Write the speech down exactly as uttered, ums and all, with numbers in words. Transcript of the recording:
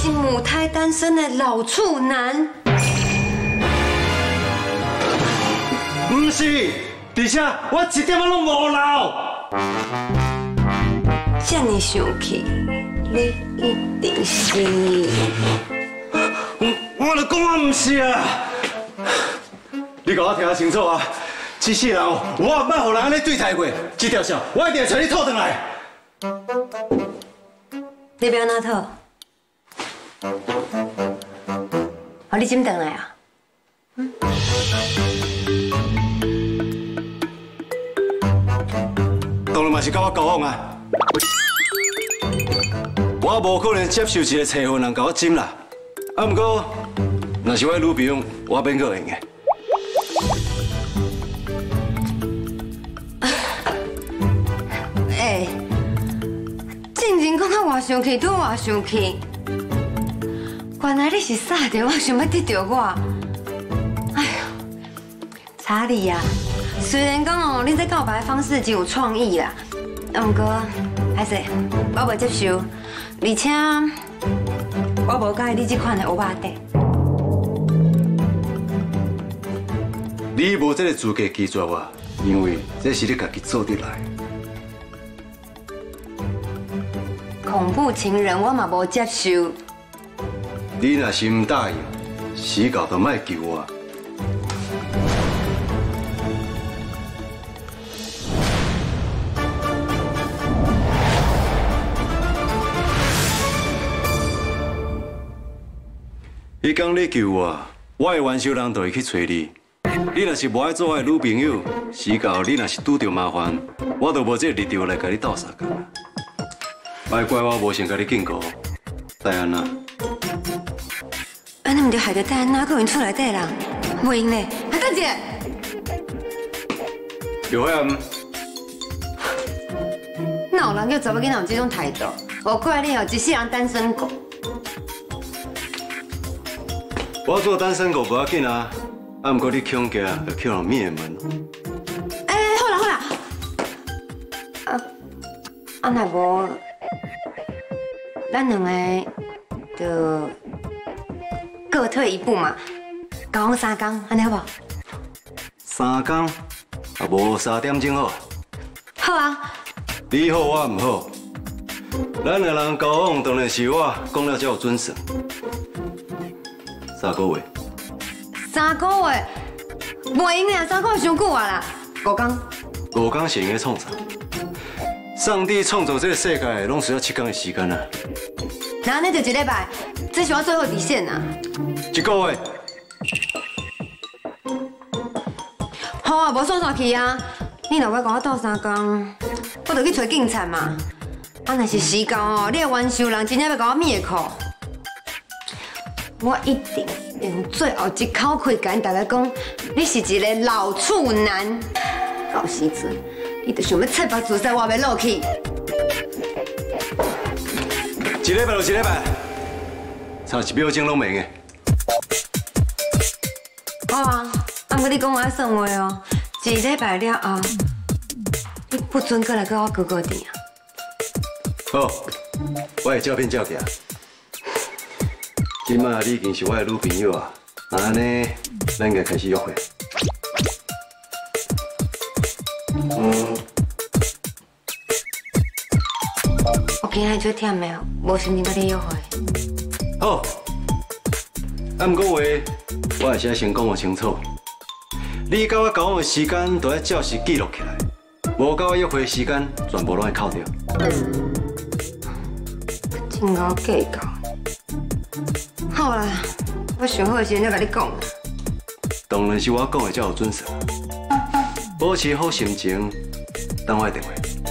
是母胎单身的老处男。 不是，而且我一点仔拢无老。 这么生气，你一定是…… 我我就讲我唔是啊！你甲我听清楚啊！这世人我唔捌互人安尼对待过，这条线我一定会找你讨回来。 你不要拿套，哦，你怎回来啊？嗯。 当然嘛是甲我交往啊！我无可能接受一个车祸人甲我针啦。啊，不过若是我女朋友，我免个用的。 哎，静静讲到我生气，对我生气。原来你是傻着我想要得到我。哎呀，查理呀！ 虽然讲哦，你在告白方式真有创意啦，啊，不过还是我无接受，而且我无介意你这款的乌巴底。 你无这个资格拒绝我，因为这是你家己做得来。 恐怖情人我嘛无接受。 你若是唔答应，死狗就莫救我。 迄天你救我，我的援手人就会去找你。你若是无爱做我的女朋友，死到你若是拄着麻烦，我就无这个力量来甲你斗相共。别怪我无先甲你警告，戴安娜。 安尼唔就害得戴安娜个人厝内底人，袂用嘞，啊，大姐。 有血唔？ 哪有人叫查某囡仔有这种态度？我怪你哦，一世人单身狗。 我做单身狗不要紧啊，啊，不过你强家就去人灭门。 哎，好啦好啦，啊，啊若无，咱两个就各退一步嘛，交往三天，安尼好不好？ 三天，啊无三点钟好。 好啊。 你好我唔好，咱两人交往当然是我讲了才有准绳。 三个月， 三个月，袂用啦，三个月伤久啊啦，五天。 五天是用来创啥？上帝创造这个世界，拢需要七天的时间啊。 那安尼就一礼拜，这是我最后底线啊。 一个月。 好啊，无算算去啊。你若要跟我斗三天，我就去找警察嘛。啊，若是时间哦，你的冤仇人真正要甲我灭口。 我一定用最后一口气甲大家讲，你是一个老处男。到时阵，你就想要切腹自杀，我袂落去。 一礼拜就一礼拜，差一秒钟拢袂用。 好啊，啊，不过你讲我要算话哦，一礼拜了后，你不准过来跟我哥哥店啊。 好，我会照片照起来。 今麦你已经是我的女朋友啊，安尼咱应该开始约会。嗯。 我今日最忝的，无心情甲你约会。 好。啊，不过话我还是要先讲我清楚，你甲我交往的时间都要照实记录起来，无甲我约会的时间全部拢会扣掉。 真够计较。 好啦，我想好的时阵再甲你讲。 当然是我讲的才有准绳。保持好心情，等我的电话。